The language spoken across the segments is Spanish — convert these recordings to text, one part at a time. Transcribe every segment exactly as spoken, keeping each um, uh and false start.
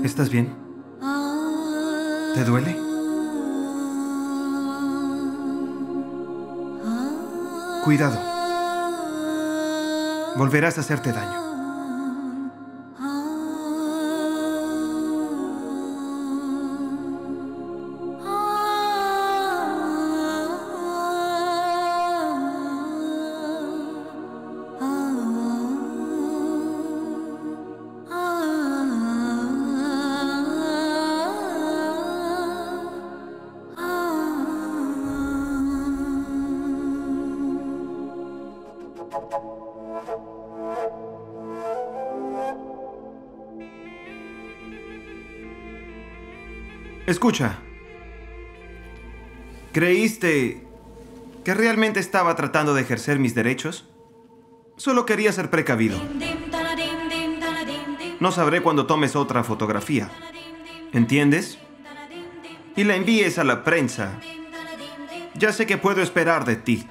¿Estás bien? ¿Te duele? Cuidado. Volverás a hacerte daño. Escucha. ¿Creíste que realmente estaba tratando de ejercer mis derechos? Solo quería ser precavido. No sabré cuando tomes otra fotografía. ¿Entiendes? Y la envíes a la prensa. Ya sé que puedo esperar de ti.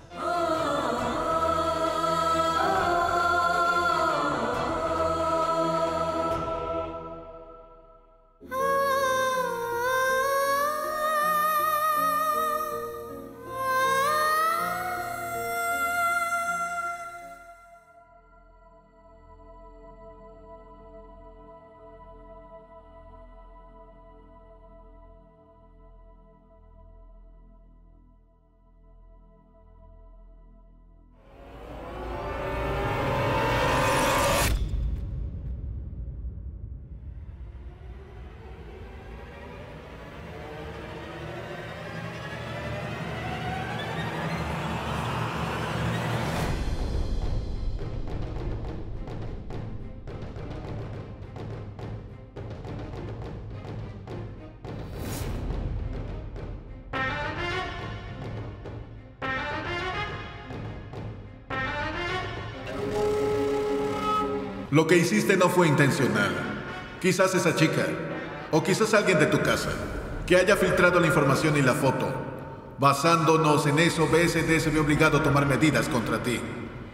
Lo que hiciste no fue intencional. Quizás esa chica, o quizás alguien de tu casa, que haya filtrado la información y la foto. Basándonos en eso, B S D se ve obligado a tomar medidas contra ti.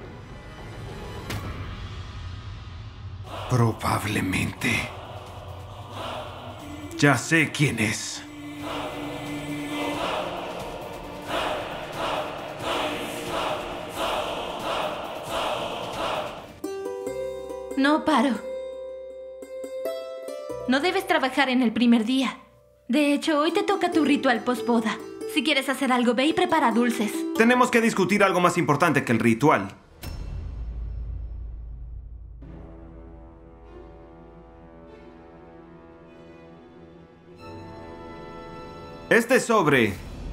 Probablemente. Ya sé quién es. No, Paro. No debes trabajar en el primer día. De hecho, hoy te toca tu ritual posboda. Si quieres hacer algo, ve y prepara dulces. Tenemos que discutir algo más importante que el ritual. Este sobre...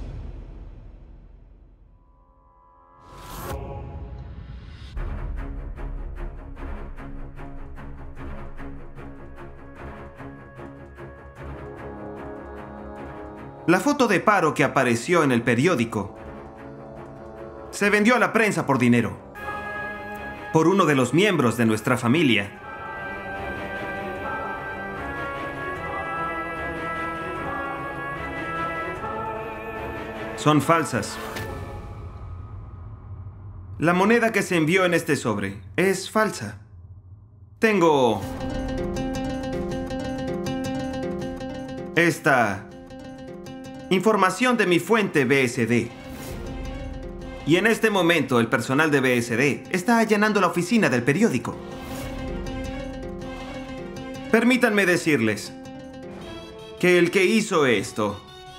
La foto de Paro que apareció en el periódico se vendió a la prensa por dinero, por uno de los miembros de nuestra familia. Son falsas. La moneda que se envió en este sobre es falsa. Tengo esta información de mi fuente B S D. Y en este momento el personal de B S D está allanando la oficina del periódico. Permítanme decirles que el que hizo esto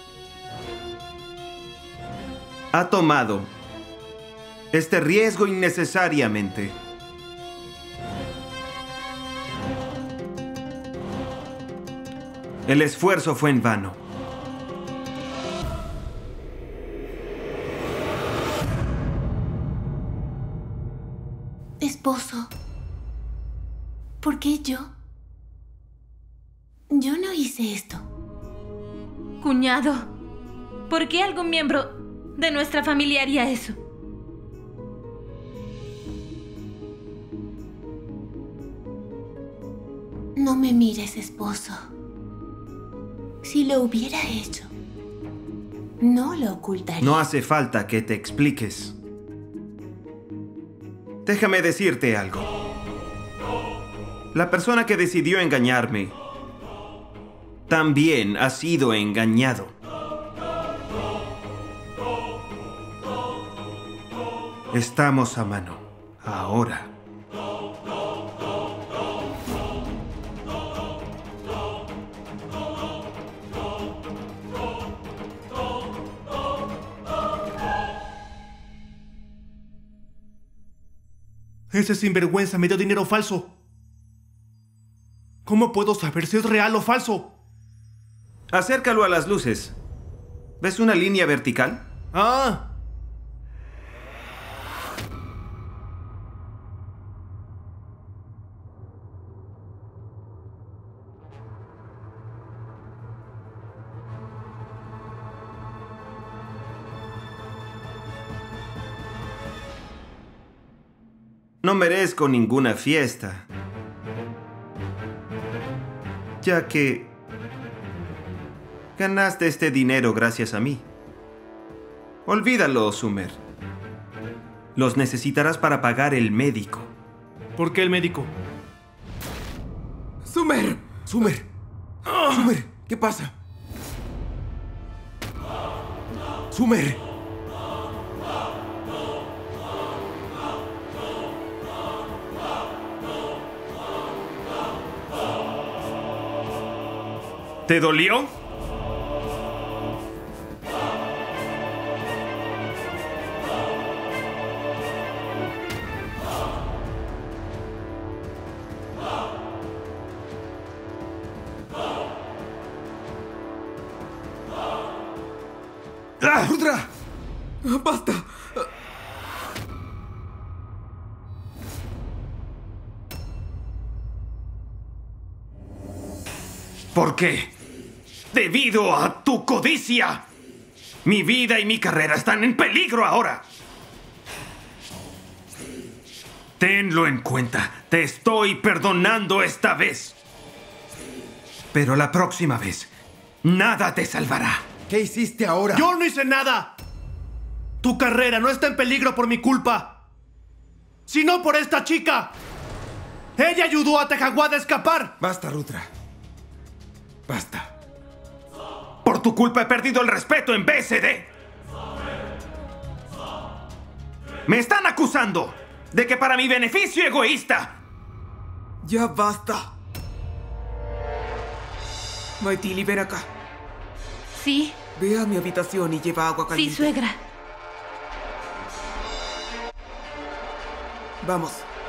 ha tomado este riesgo innecesariamente. El esfuerzo fue en vano. Esposo, ¿por qué yo? Yo no hice esto. Cuñado, ¿por qué algún miembro de nuestra familia haría eso? No me mires, esposo. Si lo hubiera hecho, no lo ocultaría. No hace falta que te expliques. Déjame decirte algo. La persona que decidió engañarme también has sido engañado. Estamos a mano. Ahora. Ese sinvergüenza me dio dinero falso. ¿Cómo puedo saber si es real o falso? Acércalo a las luces. ¿Ves una línea vertical? Ah. No merezco ninguna fiesta, ya que ganaste este dinero gracias a mí. Olvídalo, Sumer. Los necesitarás para pagar el médico. ¿Por qué el médico? ¡Sumer! ¡Sumer! ¡Sumer! ¿Qué pasa? ¡Sumer! ¿Te dolió? ¡Ah! ¡Rudra! ¡Basta! ¿Por qué? Debido a tu codicia. Mi vida y mi carrera están en peligro ahora. Tenlo en cuenta. Te estoy perdonando esta vez. Pero la próxima vez, nada te salvará. ¿Qué hiciste ahora? ¡Yo no hice nada! Tu carrera no está en peligro por mi culpa, sino por esta chica. Ella ayudó a Tejawad a escapar. Basta, Rudra. Basta. Por tu culpa he perdido el respeto en B S D. Me están acusando de que para mi beneficio egoísta. Ya basta. Maitili, ven acá. Sí, Ve a mi habitación y lleva agua sí, caliente. suegra. Vamos.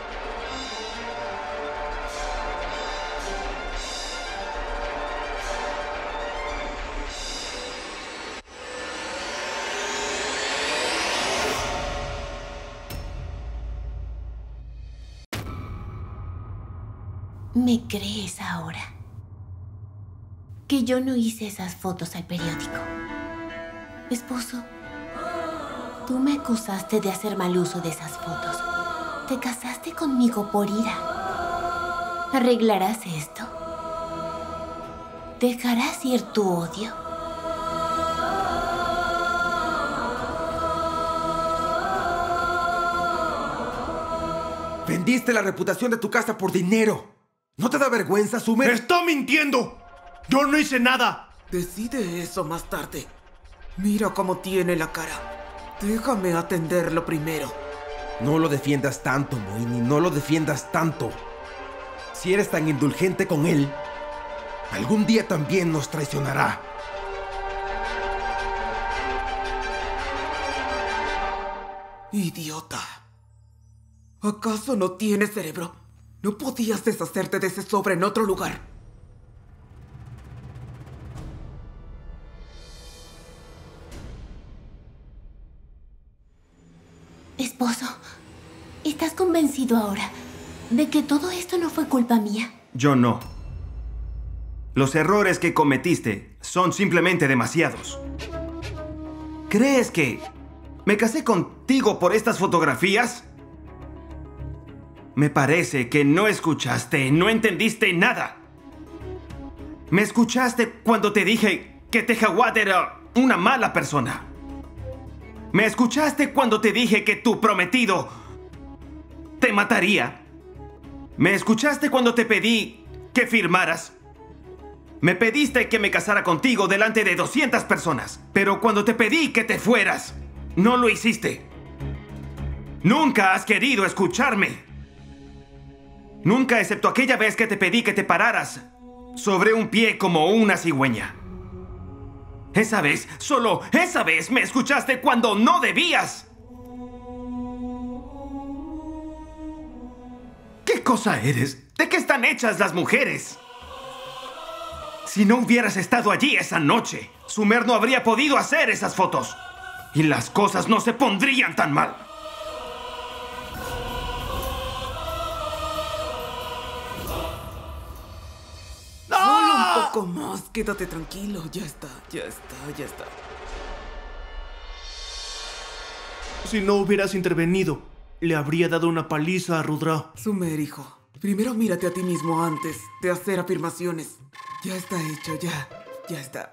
¿Me crees ahora que yo no hice esas fotos al periódico? Esposo, tú me acusaste de hacer mal uso de esas fotos. Te casaste conmigo por ira. ¿Arreglarás esto? ¿Dejarás ir tu odio? Vendiste la reputación de tu casa por dinero. ¿No te da vergüenza, Sumer? ¡Está mintiendo! ¡Yo no hice nada! Decide eso más tarde. Mira cómo tiene la cara. Déjame atenderlo primero. No lo defiendas tanto, Moini. No lo defiendas tanto. Si eres tan indulgente con él, algún día también nos traicionará. Idiota. ¿Acaso no tienes cerebro? ¿No podías deshacerte de ese sobre en otro lugar? Esposo, ¿estás convencido ahora de que todo esto no fue culpa mía? Yo no. Los errores que cometiste son simplemente demasiados. ¿Crees que me casé contigo por estas fotografías? Me parece que no escuchaste, no entendiste nada. Me escuchaste cuando te dije que Tejawad era una mala persona. Me escuchaste cuando te dije que tu prometido te mataría. Me escuchaste cuando te pedí que firmaras. Me pediste que me casara contigo delante de doscientas personas, pero cuando te pedí que te fueras, no lo hiciste. Nunca has querido escucharme. Nunca, excepto aquella vez que te pedí que te pararas sobre un pie como una cigüeña. Esa vez, solo esa vez me escuchaste cuando no debías. ¿Qué cosa eres? ¿De qué están hechas las mujeres? Si no hubieras estado allí esa noche, Sumer no habría podido hacer esas fotos. Y las cosas no se pondrían tan mal. Solo un poco más. Quédate tranquilo. Ya está, ya está, ya está. Si no hubieras intervenido, le habría dado una paliza a Rudra. Sumer, hijo. Primero mírate a ti mismo antes de hacer afirmaciones. Ya está hecho, ya. Ya está.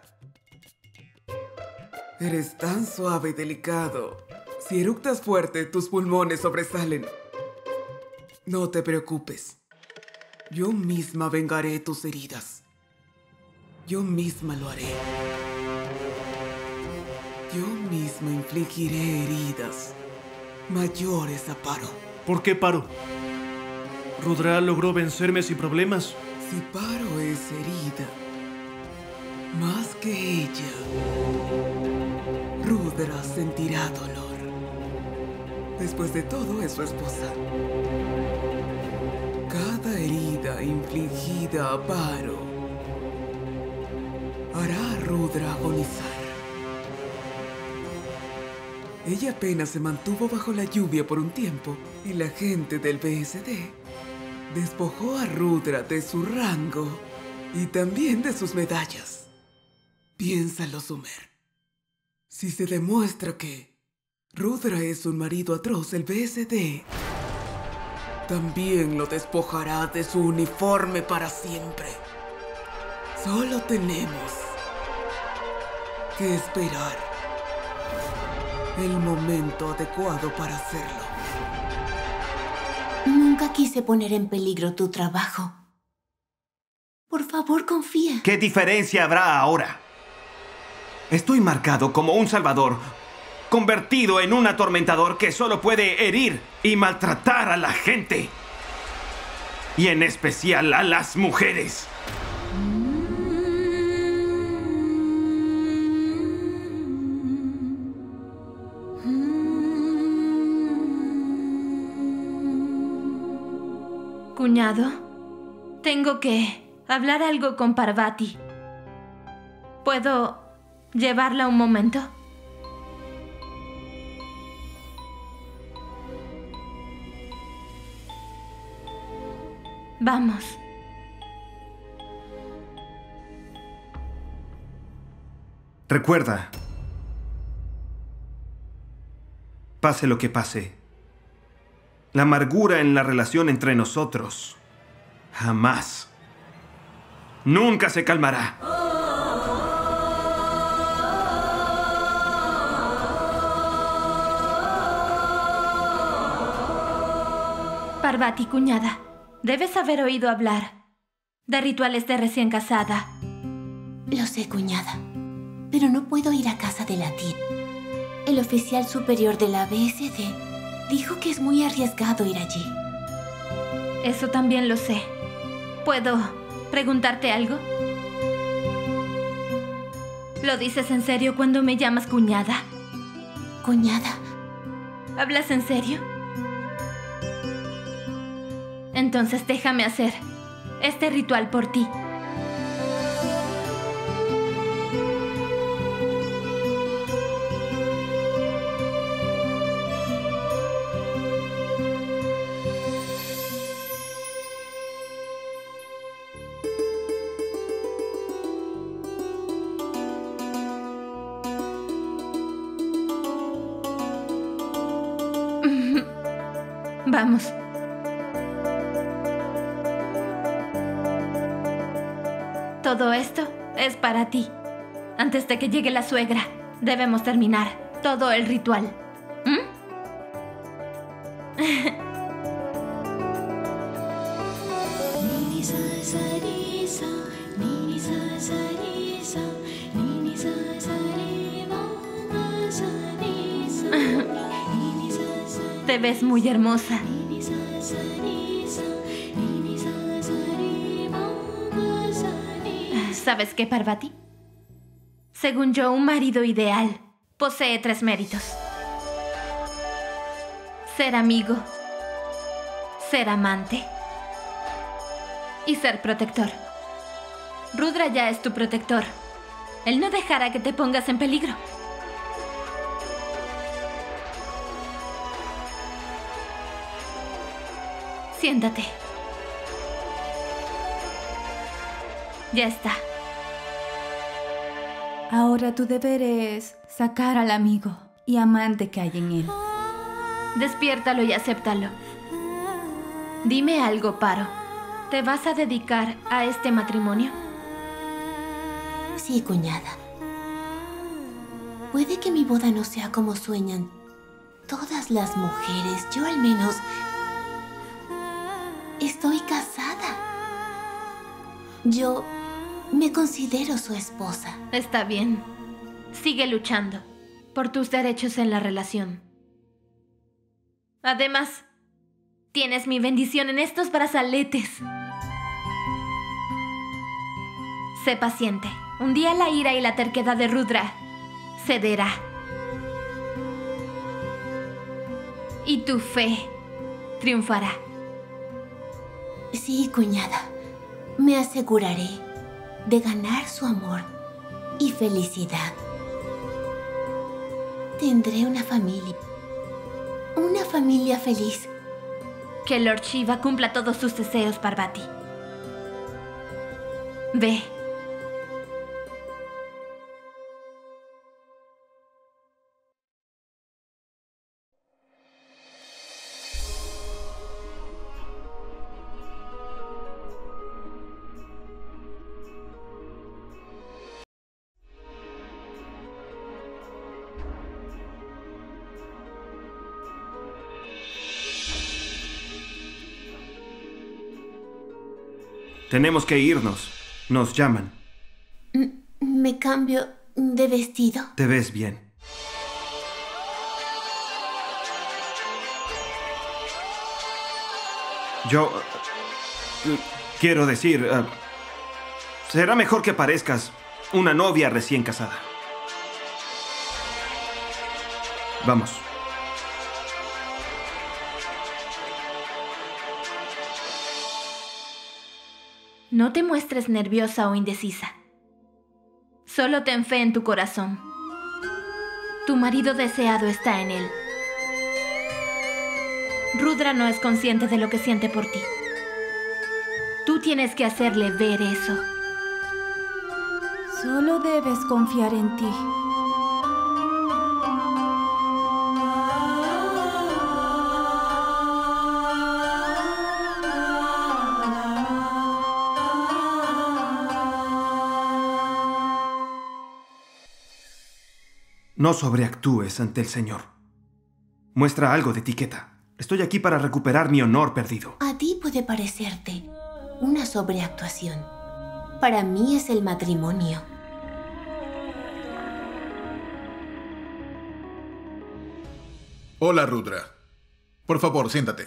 Eres tan suave y delicado. Si eructas fuerte, tus pulmones sobresalen. No te preocupes. Yo misma vengaré tus heridas. Yo misma lo haré. Yo misma infligiré heridas mayores a Paro. ¿Por qué Paro? Rudra logró vencerme sin problemas. Si Paro es herida, más que ella, Rudra sentirá dolor. Después de todo, es su esposa. Cada herida infligida a Paro hará a Rudra agonizar. Ella apenas se mantuvo bajo la lluvia por un tiempo y la gente del B S D despojó a Rudra de su rango y también de sus medallas. Piénsalo, Sumer. Si se demuestra que Rudra es un marido atroz, el B S D también lo despojará de su uniforme para siempre. Solo tenemos que esperar el momento adecuado para hacerlo. Nunca quise poner en peligro tu trabajo. Por favor, confía. ¿Qué diferencia habrá ahora? Estoy marcado como un salvador, convertido en un atormentador que solo puede herir y maltratar a la gente. Y en especial a las mujeres. Cuñado, tengo que hablar algo con Parvati. ¿Puedo llevarla un momento? Vamos. Recuerda, pase lo que pase, la amargura en la relación entre nosotros jamás, nunca se calmará. Parvati, cuñada, debes haber oído hablar de rituales de recién casada. Lo sé, cuñada, pero no puedo ir a casa de latín. El oficial superior de la B S D dijo que es muy arriesgado ir allí. Eso también lo sé. ¿Puedo preguntarte algo? ¿Lo dices en serio cuando me llamas cuñada? Cuñada. ¿Hablas en serio? Entonces déjame hacer este ritual por ti. Vamos. Todo esto es para ti. Antes de que llegue la suegra, debemos terminar todo el ritual. ¿Mm? Ni sa sa ri sa, ni sa Te ves muy hermosa. ¿Sabes qué, Parvati? Según yo, un marido ideal posee tres méritos. Ser amigo, ser amante y ser protector. Rudra ya es tu protector. Él no dejará que te pongas en peligro. Siéntate. Ya está. Ahora tu deber es sacar al amigo y amante que hay en él. Despiértalo y acéptalo. Dime algo, Paro. ¿Te vas a dedicar a este matrimonio? Sí, cuñada. Puede que mi boda no sea como sueñan todas las mujeres. Yo al menos estoy casada. Yo me considero su esposa. Está bien. Sigue luchando por tus derechos en la relación. Además, tienes mi bendición en estos brazaletes. Sé paciente. Un día la ira y la terquedad de Rudra cederá. Y tu fe triunfará. Sí, cuñada. Me aseguraré de ganar su amor y felicidad. Tendré una familia. Una familia feliz. Que Lord Shiva cumpla todos sus deseos, Parvati. Ve. Tenemos que irnos. Nos llaman. ¿Me cambio de vestido? Te ves bien. Yo... uh, quiero decir... Uh, será mejor que parezcas una novia recién casada. Vamos. No te muestres nerviosa o indecisa. Solo ten fe en tu corazón. Tu marido deseado está en él. Rudra no es consciente de lo que siente por ti. Tú tienes que hacerle ver eso. Solo debes confiar en ti. No sobreactúes ante el Señor. Muestra algo de etiqueta. Estoy aquí para recuperar mi honor perdido. A ti puede parecerte una sobreactuación. Para mí es el matrimonio. Hola, Rudra. Por favor, siéntate.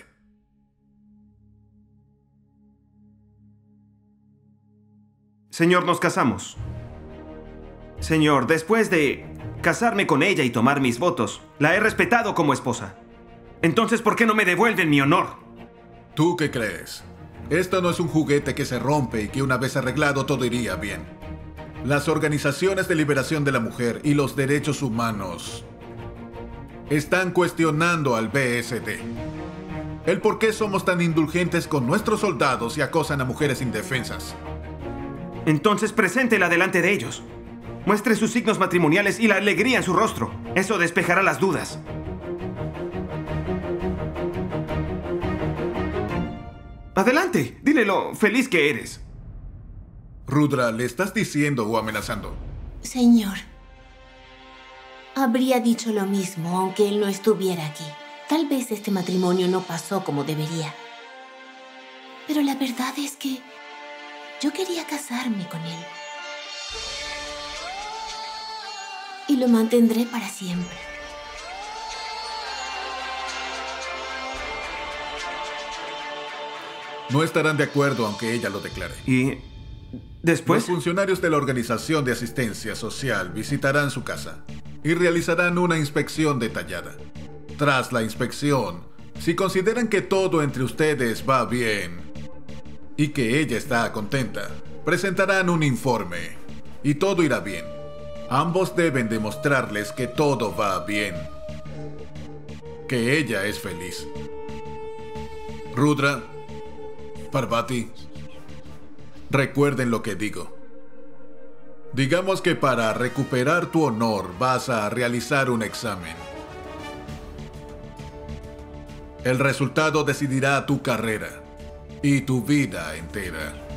Señor, nos casamos. Señor, después de casarme con ella y tomar mis votos, la he respetado como esposa. Entonces, ¿por qué no me devuelven mi honor? ¿Tú qué crees? Esto no es un juguete que se rompe y que una vez arreglado todo iría bien. Las organizaciones de liberación de la mujer y los derechos humanos están cuestionando al B S D. El por qué somos tan indulgentes con nuestros soldados y acosan a mujeres indefensas. Entonces, preséntela delante de ellos. Muestre sus signos matrimoniales y la alegría en su rostro. Eso despejará las dudas. Adelante, dile lo feliz que eres. Rudra, ¿le estás diciendo o amenazando? Señor, habría dicho lo mismo aunque él no estuviera aquí. Tal vez este matrimonio no pasó como debería. Pero la verdad es que yo quería casarme con él. Y lo mantendré para siempre. No estarán de acuerdo aunque ella lo declare. ¿Y después? Los funcionarios de la Organización de Asistencia Social visitarán su casa y realizarán una inspección detallada. Tras la inspección, si consideran que todo entre ustedes va bien y que ella está contenta, presentarán un informe y todo irá bien. Ambos deben demostrarles que todo va bien, que ella es feliz. Rudra, Parvati, recuerden lo que digo. Digamos que para recuperar tu honor vas a realizar un examen. El resultado decidirá tu carrera y tu vida entera.